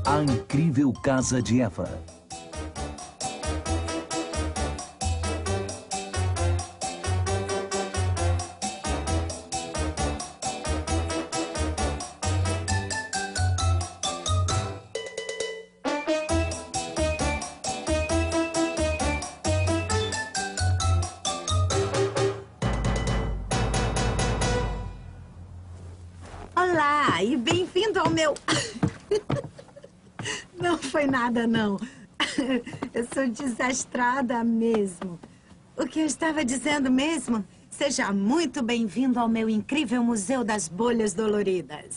A Incrível Casa de Eva. Olá e bem-vindo ao meu... Não foi nada, não. Eu sou desastrada mesmo. O que eu estava dizendo mesmo? Seja muito bem-vindo ao meu incrível Museu das Bolhas Doloridas.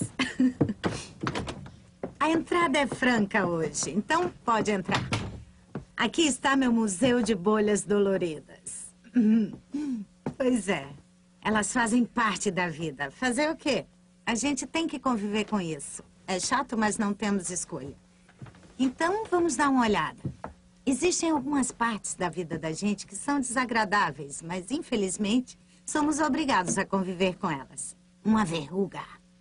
A entrada é franca hoje, então pode entrar. Aqui está meu Museu de Bolhas Doloridas. Pois é, elas fazem parte da vida. Fazer o quê? A gente tem que conviver com isso. É chato, mas não temos escolha. Então, vamos dar uma olhada. Existem algumas partes da vida da gente que são desagradáveis, mas, infelizmente, somos obrigados a conviver com elas. Uma verruga.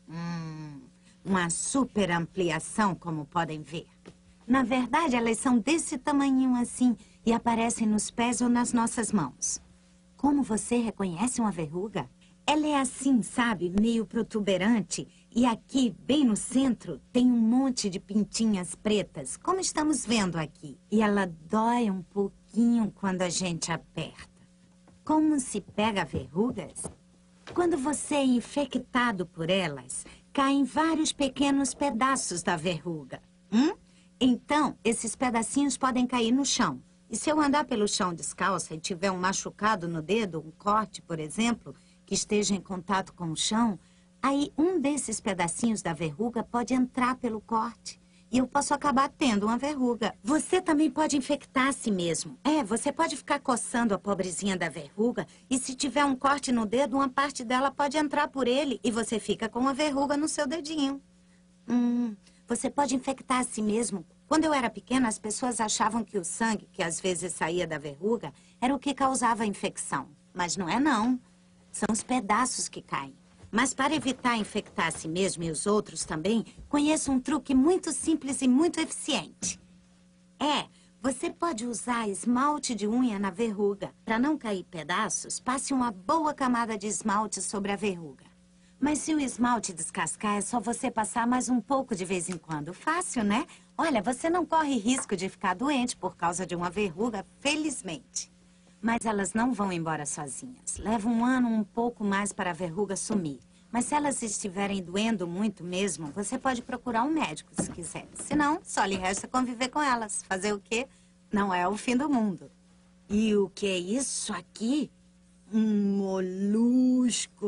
Uma super ampliação, como podem ver. Na verdade, elas são desse tamanhinho assim e aparecem nos pés ou nas nossas mãos. Como você reconhece uma verruga? Ela é assim, sabe, meio protuberante. E aqui, bem no centro, tem um monte de pintinhas pretas, como estamos vendo aqui. E ela dói um pouquinho quando a gente aperta. Como se pega verrugas? Quando você é infectado por elas, caem vários pequenos pedaços da verruga. Então, esses pedacinhos podem cair no chão. E se eu andar pelo chão descalça e tiver um machucado no dedo, um corte, por exemplo, que esteja em contato com o chão, aí um desses pedacinhos da verruga pode entrar pelo corte e eu posso acabar tendo uma verruga. Você também pode infectar a si mesmo. Você pode ficar coçando a pobrezinha da verruga e se tiver um corte no dedo, uma parte dela pode entrar por ele e você fica com uma verruga no seu dedinho. Você pode infectar a si mesmo. Quando eu era pequena, as pessoas achavam que o sangue, que às vezes saía da verruga, era o que causava a infecção. Mas não é, não. São os pedaços que caem. Mas para evitar infectar a si mesmo e os outros também, conheço um truque muito simples e muito eficiente. Você pode usar esmalte de unha na verruga. Para não cair pedaços, passe uma boa camada de esmalte sobre a verruga. Mas se o esmalte descascar, é só você passar mais um pouco de vez em quando. Fácil, né? Olha, você não corre risco de ficar doente por causa de uma verruga, felizmente. Mas elas não vão embora sozinhas. Leva um ano, um pouco mais para a verruga sumir. Mas se elas estiverem doendo muito mesmo, você pode procurar um médico, se quiser. Se não, só lhe resta conviver com elas. Fazer o quê? Não é o fim do mundo. E o que é isso aqui? Um molusco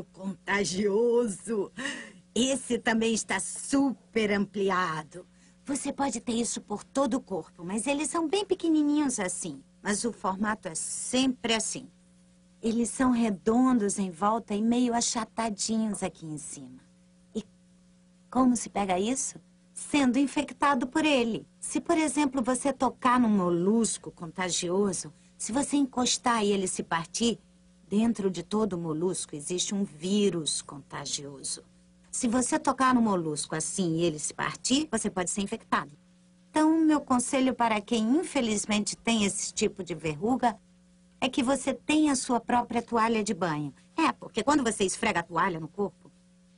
contagioso. Esse também está super ampliado. Você pode ter isso por todo o corpo, mas eles são bem pequenininhos assim. Mas o formato é sempre assim. Eles são redondos em volta e meio achatadinhos aqui em cima. E como se pega isso? Sendo infectado por ele. Se, por exemplo, você tocar num molusco contagioso, se você encostar e ele se partir, dentro de todo molusco existe um vírus contagioso. Se você tocar no molusco assim e ele se partir, você pode ser infectado. Então, meu conselho para quem infelizmente tem esse tipo de verruga é que você tenha a sua própria toalha de banho. Porque quando você esfrega a toalha no corpo,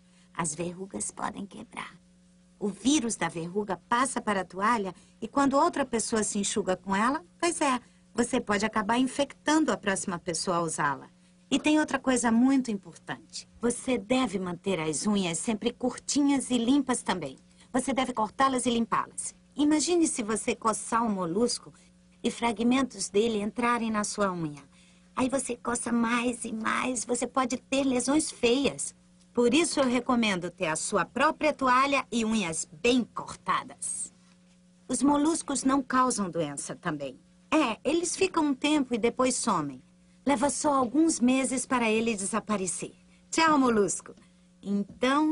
as verrugas podem quebrar. O vírus da verruga passa para a toalha e quando outra pessoa se enxuga com ela, você pode acabar infectando a próxima pessoa ao usá-la. E tem outra coisa muito importante. Você deve manter as unhas sempre curtinhas e limpas também. Você deve cortá-las e limpá-las. Imagine se você coçar um molusco e fragmentos dele entrarem na sua unha. Aí você coça mais e mais, você pode ter lesões feias. Por isso eu recomendo ter a sua própria toalha e unhas bem cortadas. Os moluscos não causam doença também. Eles ficam um tempo e depois somem. Leva só alguns meses para ele desaparecer. Tchau, molusco. Então...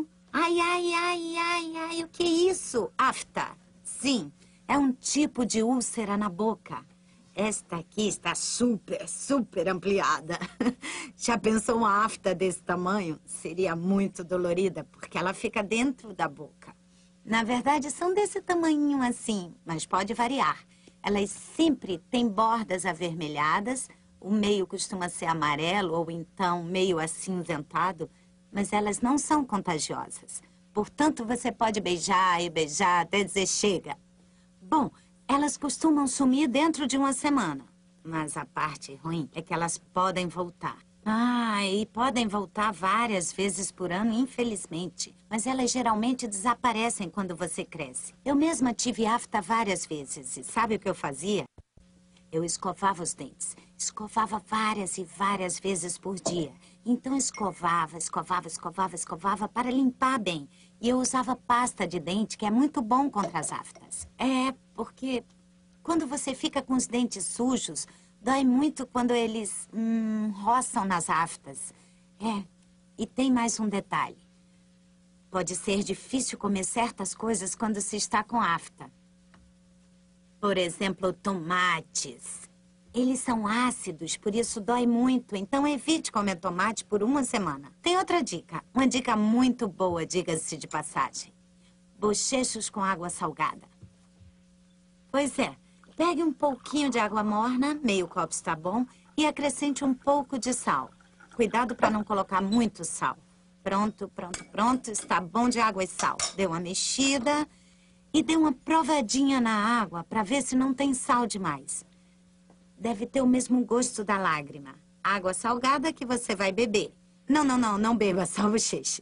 o que é isso? Afta. Sim, é um tipo de úlcera na boca. Esta aqui está super ampliada. Já pensou uma afta desse tamanho? Seria muito dolorida, porque ela fica dentro da boca. Na verdade, são desse tamanhinho assim, mas pode variar. Elas sempre têm bordas avermelhadas, o meio costuma ser amarelo ou então meio acinzentado, mas elas não são contagiosas. Portanto, você pode beijar e beijar até dizer chega. Bom, elas costumam sumir dentro de uma semana, mas a parte ruim é que elas podem voltar. E podem voltar várias vezes por ano, infelizmente. Mas elas geralmente desaparecem quando você cresce. Eu mesma tive afta várias vezes. E sabe o que eu fazia? Eu escovava os dentes. Escovava várias e várias vezes por dia. Então escovava para limpar bem. E eu usava pasta de dente, que é muito bom contra as aftas. Porque quando você fica com os dentes sujos, dói muito quando eles roçam nas aftas. E tem mais um detalhe. Pode ser difícil comer certas coisas quando se está com afta. Por exemplo, tomates. Eles são ácidos, por isso dói muito. Então evite comer tomate por uma semana. Tem outra dica. Uma dica muito boa, diga-se de passagem. Bochechos com água salgada. Pois é. Pegue um pouquinho de água morna, meio copo está bom, e acrescente um pouco de sal. Cuidado para não colocar muito sal. Pronto. Está bom de água e sal. Dê uma mexida e dê uma provadinha na água para ver se não tem sal demais. Deve ter o mesmo gosto da lágrima. Água salgada que você vai beber. Não beba, só bocheche.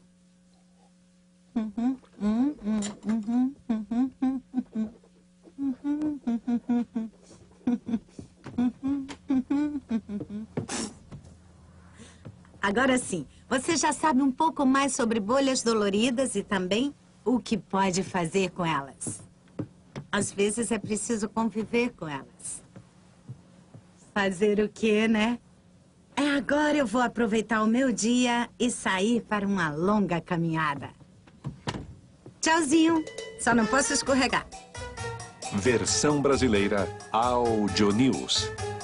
Agora sim, você já sabe um pouco mais sobre bolhas doloridas e também o que pode fazer com elas. Às vezes é preciso conviver com elas. Fazer o quê, né? Agora eu vou aproveitar o meu dia e sair para uma longa caminhada. Tchauzinho. Só não posso escorregar. Versão brasileira Audio News.